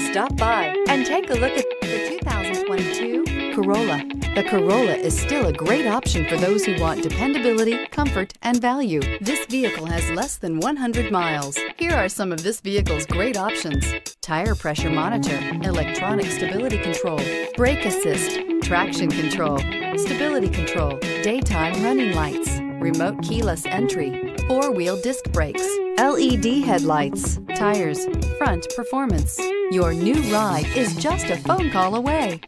Stop by and take a look at the 2022 Corolla. The Corolla is still a great option for those who want dependability, comfort, and value. This vehicle has less than 100 miles. Here are some of this vehicle's great options: tire pressure monitor, electronic stability control, brake assist, traction control, stability control, daytime running lights, remote keyless entry, four-wheel disc brakes, LED headlights, tires, front performance. Your new ride is just a phone call away.